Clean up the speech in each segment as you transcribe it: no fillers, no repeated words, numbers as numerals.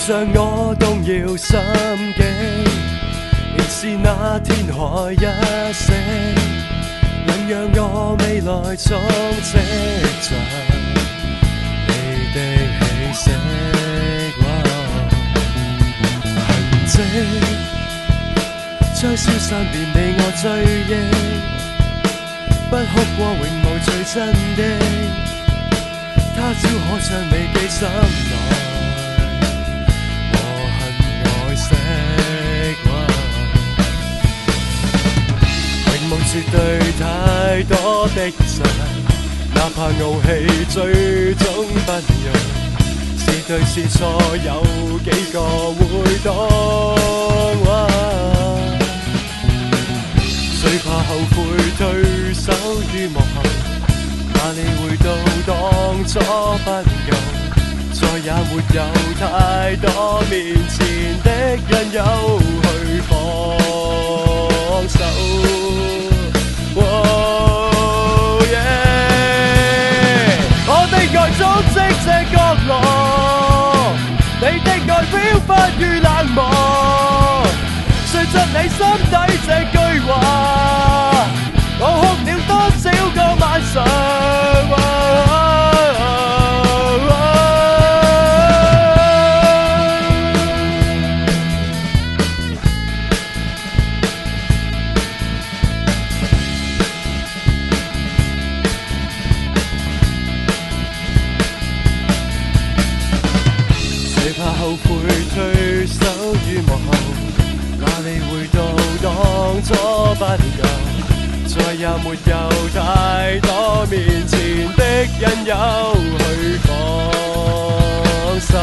像我動搖心境，仍是那天海一息，能讓我未來充斥着你的氣息。痕跡將消散，連你我追憶，不哭過永無最真的，他朝可將你記心內。夢絕對太多的神，哪怕傲氣最終不容，是對是錯有幾個會懂？最怕後悔退守於幕後，哪理會到當初不夠，再也沒有太多面前的引誘去放手。我的愛充斥這角落，你的愛飄忽於冷漠，說出你心底這句話，我哭了多少個晚上。後悔退守於幕後，哪理會到當初不夠，再也沒有太多面前的引誘去放手。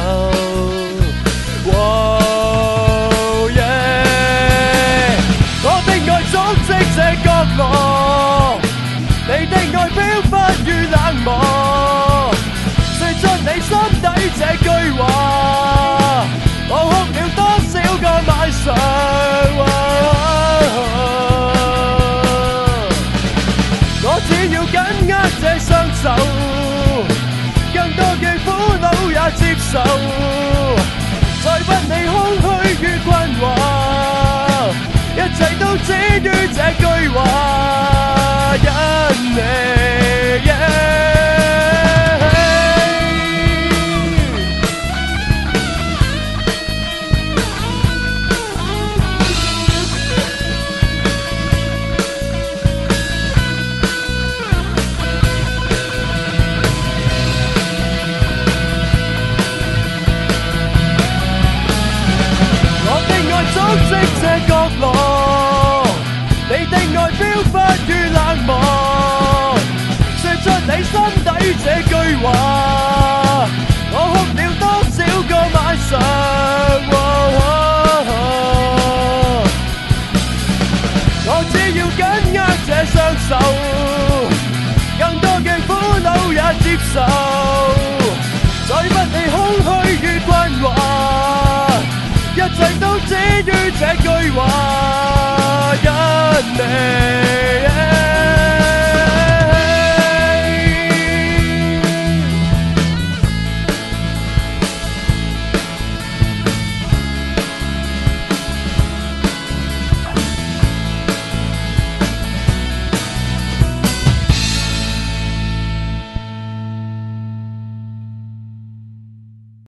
我的愛充斥這角落，你的愛飄忽於冷漠，說出你心底這句話，我哭了多少個晚上。我只要緊握這雙手，更多嘅苦惱也接受，再不理空虛與困惑，一切都止於這句話，因你。充斥這角落，你的愛飄忽於冷漠，說出你心底這句話。